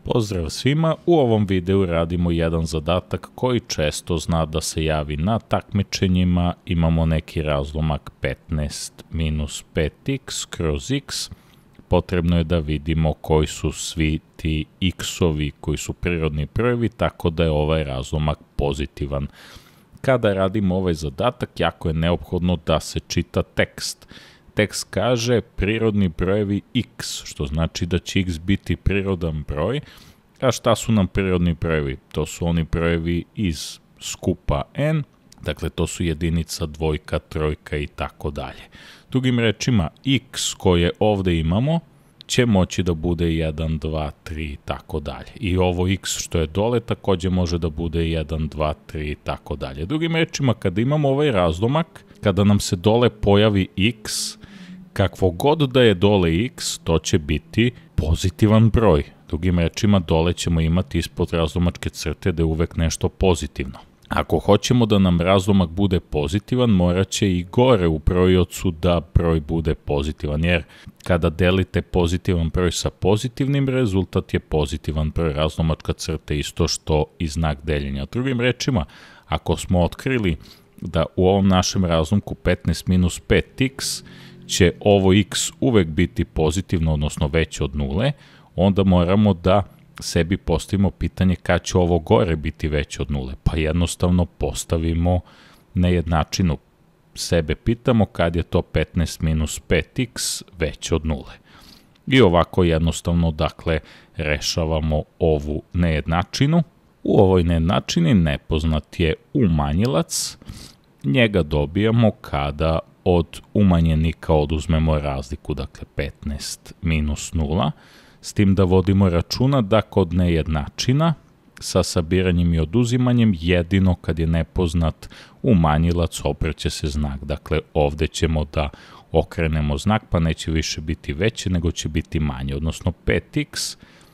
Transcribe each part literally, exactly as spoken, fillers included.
Pozdrav svima, u ovom videu radimo jedan zadatak koji često zna da se javi na takmičenjima. Imamo neki razlomak petnaest minus pet x kroz x. Potrebno je da vidimo koji su svi ti x-ovi koji su prirodni brojevi, tako da je ovaj razlomak pozitivan. Kada radimo ovaj zadatak, jako je neophodno da se čita tekst. Tekst kaže prirodni brojevi x, što znači da će x biti prirodan broj. A šta su nam prirodni brojevi? To su oni brojevi iz skupa n, dakle to su jedinica, dvojka, trojka i tako dalje. Drugim rečima, x koje ovde imamo će moći da bude jedan, dva, tri i tako dalje. I ovo x što je dole takođe može da bude jedan, dva, tri i tako dalje. Drugim rečima, kada imamo ovaj razlomak, kada nam se dole pojavi x, kakvo god da je dole x, to će biti pozitivan broj. Drugim rečima, dole ćemo imati ispod razlomačke crte da je uvek nešto pozitivno. Ako hoćemo da nam razlomak bude pozitivan, morat će i gore u brojiocu da broj bude pozitivan, jer kada delite pozitivan broj sa pozitivnim, rezultat je pozitivan broj. Razlomačka crta isto što i znak deljenja. Drugim rečima, ako smo otkrili da u ovom našem razlomku petnaest minus pet x će ovo x uvek biti pozitivno, odnosno veće od nule, onda moramo da sebi postavimo pitanje kad će ovo gore biti veće od nule. Pa jednostavno postavimo nejednačinu. Sebe pitamo kad je to petnaest minus pet x veće od nule. I ovako jednostavno, dakle, rešavamo ovu nejednačinu. U ovoj nejednačini nepoznat je umanjilac. Njega dobijamo kada od umanjenika oduzmemo razliku, dakle petnaest minus nula, s tim da vodimo računa da kod nejednačina sa sabiranjem i oduzimanjem jedino kad je nepoznat umanjilac opreće se znak. Dakle, ovde ćemo da okrenemo znak pa neće više biti veće nego će biti manje, odnosno pet x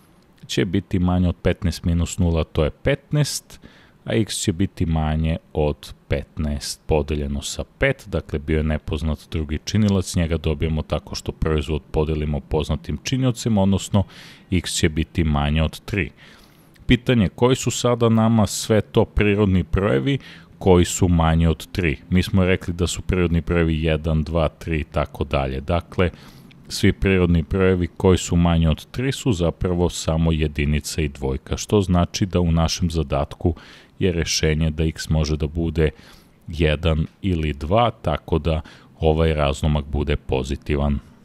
će biti manje od petnaest minus nula, to je petnaest, a x će biti manje od petnaest podeljeno sa pet, dakle bio je nepoznat drugi činilac, njega dobijamo tako što proizvod podelimo poznatim činiocima, odnosno x će biti manje od tri. Pitanje, koji su sada nama sve to prirodni brojevi koji su manje od tri? Mi smo rekli da su prirodni brojevi jedan, dva, tri i tako dalje. Dakle, svi prirodni brojevi koji su manje od tri su zapravo samo jedinica i dvojka, što znači da u našem zadatku je rešenje da x može da bude jedan ili dva, tako da ovaj razlomak bude pozitivan.